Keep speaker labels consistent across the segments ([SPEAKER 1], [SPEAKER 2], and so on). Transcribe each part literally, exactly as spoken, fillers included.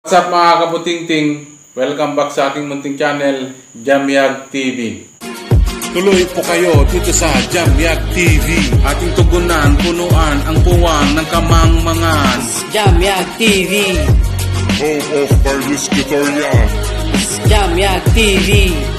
[SPEAKER 1] What's up mga kabutingting? Welcome back sa aking munting channel, Jamyag T V. Tuloy po kayo dito sa Jamyag T V. Ating tugunan, punuan ang puwang ng kamangmangan.
[SPEAKER 2] Jamyag T V.
[SPEAKER 3] Home of Barnes Tutorial.
[SPEAKER 2] Jamyag T V.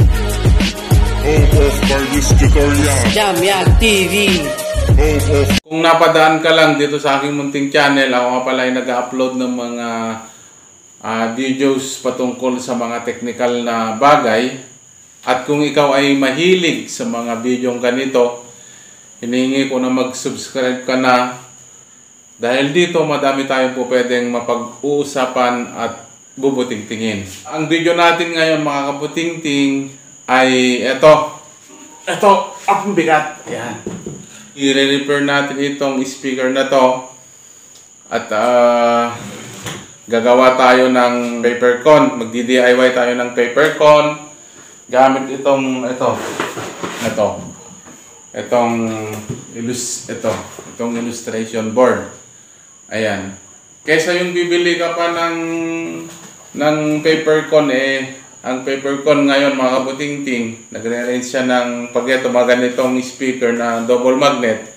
[SPEAKER 3] Home of Barnes Tutorial.
[SPEAKER 2] Jamyag T V.
[SPEAKER 3] Home of...
[SPEAKER 1] Kung napadaan ka lang dito sa aking munting channel, ako nga pala ay nag-upload ng mga Uh, videos patungkol sa mga technical na bagay. At kung ikaw ay mahilig sa mga videong ganito, hinihingi ko na mag-subscribe ka na, dahil dito madami tayong po pwedeng mapag-uusapan at bubutingtingin. Ang video natin ngayon mga kabutingting ay eto. Eto, ang bigat. Ayan. I-repair natin itong speaker na to. At uh, gagawa tayo ng paper cone. Magdi-D I Y tayo ng paper cone gamit itong ito. Ito. Itong ilus ito, itong illustration board. Ayan. Kaysa yung bibili ka pa ng ng paper cone, eh ang paper cone ngayon mga kabutingting, nagre-range siya ng pag ito mga ganitong speaker na double magnet.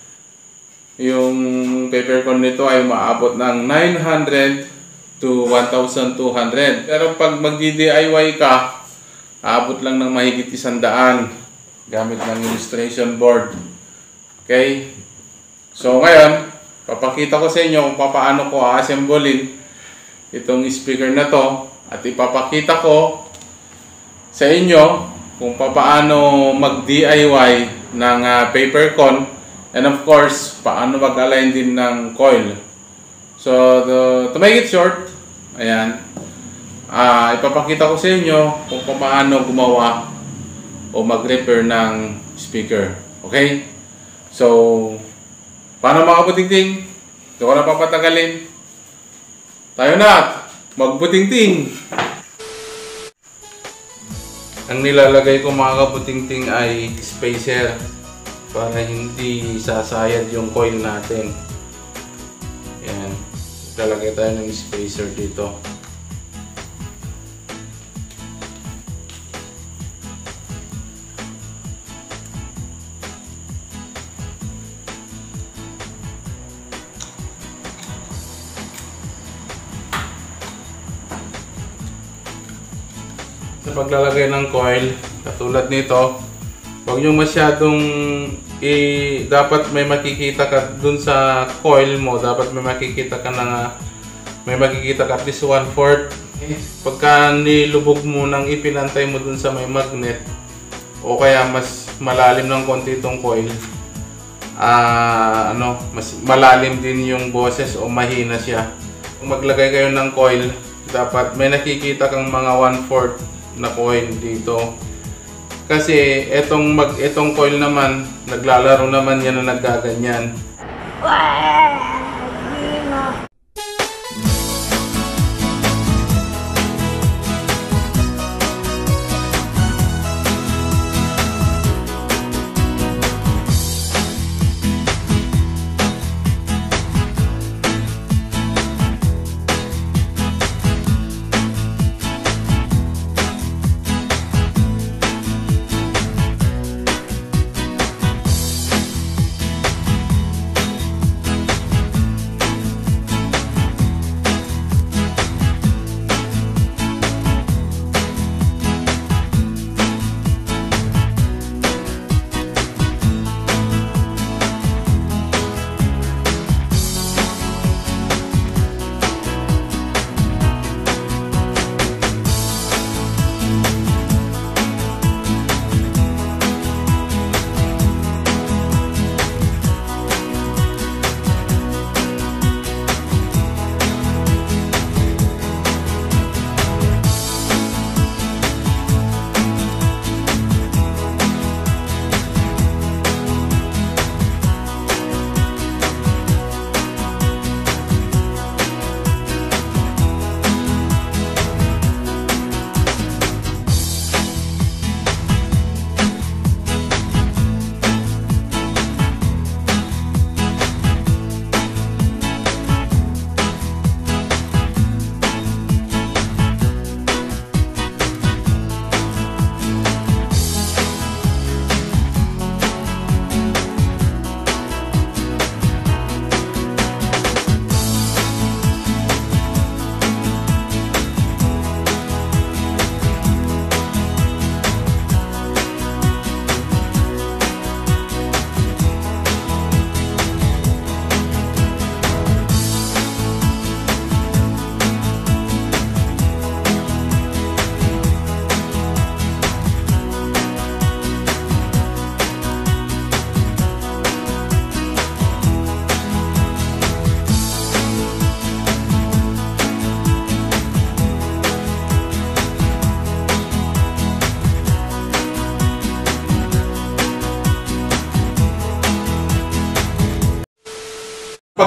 [SPEAKER 1] Yung paper cone nito ay maabot ng nine hundred to one thousand two hundred. Pero pag magdi-D I Y ka, aabot lang ng mahigit isang daan gamit ng illustration board. Okay? So ngayon, papakita ko sa inyo kung paano ko a-assemblein itong speaker na to, at ipapakita ko sa inyo kung paano mag-D I Y ng uh, paper cone, and of course, paano mag-align din ng coil. So, the, to make it short, ayan, uh, ipapakita ko sa inyo kung paano gumawa o mag-repair ng speaker. Okay? So, paano mga kabutingting? Ito ko na papatagalin. Tayo na! Magbutingting! Ang nilalagay ko mga kabutingting ay spacer para hindi sasayad yung coil natin. Ayan. Lalagay tayo ng spacer dito. Sa paglalagay ng coil, katulad nito, huwag nyo masyadong i dapat may makikita ka dun sa coil mo, dapat may makikita ka na may makikita ka at least one fourth. Pagka nilubog mo nang ipinantay mo dun sa may magnet, o kaya mas malalim ng konti itong coil, uh, ano, mas malalim din yung boses o mahina siya. Kung maglagay kayo ng coil, dapat may nakikita kang mga one fourth na coil dito. Kasi etong mag etong coil naman, naglalaro naman yan na naggaganyan.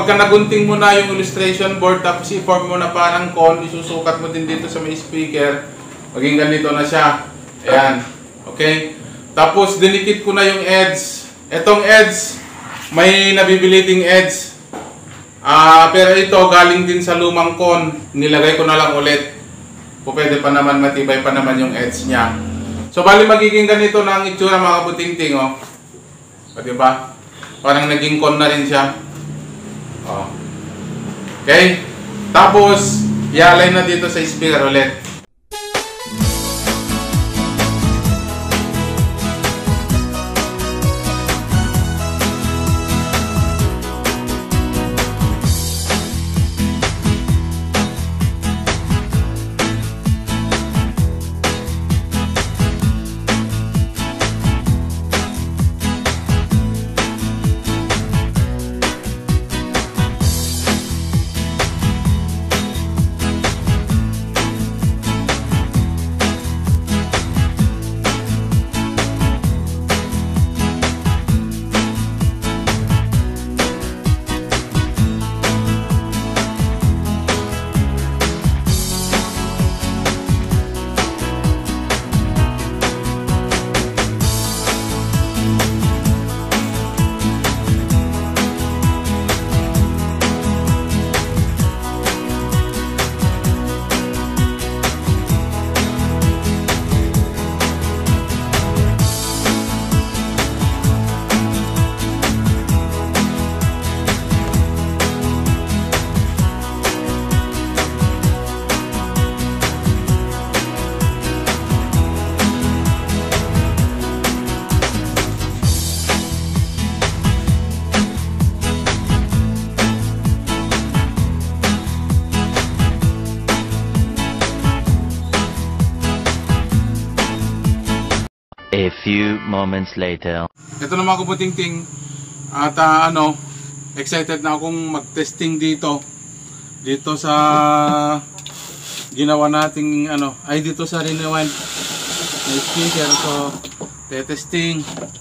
[SPEAKER 1] pagka nagunting mo na yung illustration board, tapos i-form mo na parang cone, isusukat mo din dito sa may speaker, maging ganito na siya. Ayan. Okay? Tapos, dinikit ko na yung edge. Etong edge, may nabibili ding edge. Ah, pero ito, galing din sa lumang cone. Nilagay ko na lang ulit. Pwede pa naman, matibay pa naman yung edge niya. So, bali magiging ganito na ang itsura mga kabuting-ting, oh. O, diba? Parang naging cone na rin siya. Oh. Okay? Tapos, i-align na dito sa speaker ulit.
[SPEAKER 4] A few moments later.
[SPEAKER 1] Ito naman ako puting-ting at uh, ano, excited na akong mag-testing dito. Dito sa ginawa nating ano, ay dito sa Rewind na speaker. So, te-testing.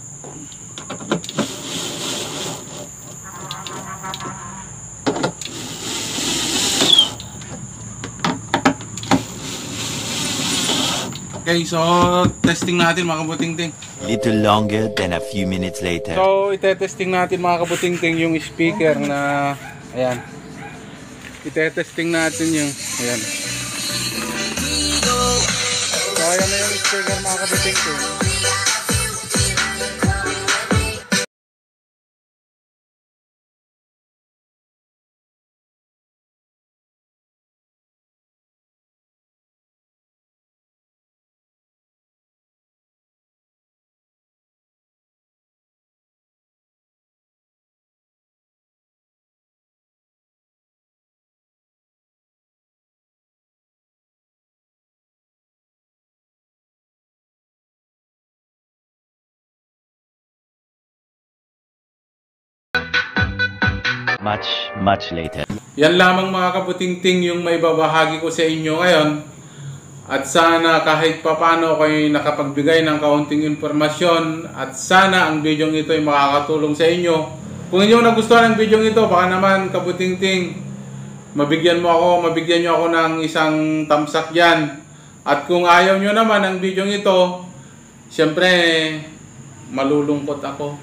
[SPEAKER 1] Okay, so testing natin mga kabuting-ting.
[SPEAKER 4] Little longer than a few minutes later.
[SPEAKER 1] So, ite-testing natin mga kabuting-ting yung speaker na ayan. Ite-testing natin yung ayan. So, ayan na yung speaker mga kabuting-ting.
[SPEAKER 4] Much, much later.
[SPEAKER 1] Yan lamang mga kabuting-ting yung may babahagi ko sa inyo ngayon. At sana kahit papano kayo nakapagbigay ng kaunting informasyon. At sana ang video ito ay makakatulong sa inyo. Kung inyo nagustuhan ang video ito, baka naman kabuting-ting, mabigyan mo ako, mabigyan nyo ako ng isang thumbs up dyan. At kung ayaw nyo naman ang video ito, syempre malulungkot ako.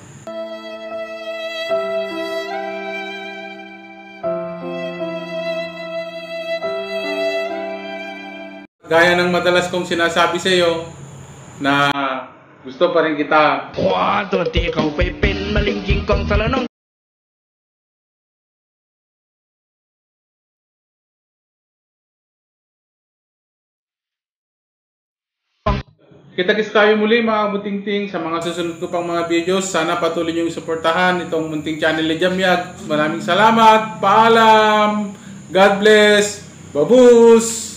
[SPEAKER 1] Gaya ng madalas kong sinasabi sa iyo na gusto pa rin kita.
[SPEAKER 5] Cuando di ikaw pa'y pinmalingging kong salanong.
[SPEAKER 1] Kita-kits tayo muli mga kabuting-ting sa mga susunod ko pang mga videos. Sana patuloy niyong suportahan itong munting channel ni Jamyag. Maraming salamat. Paalam. God bless. Babus.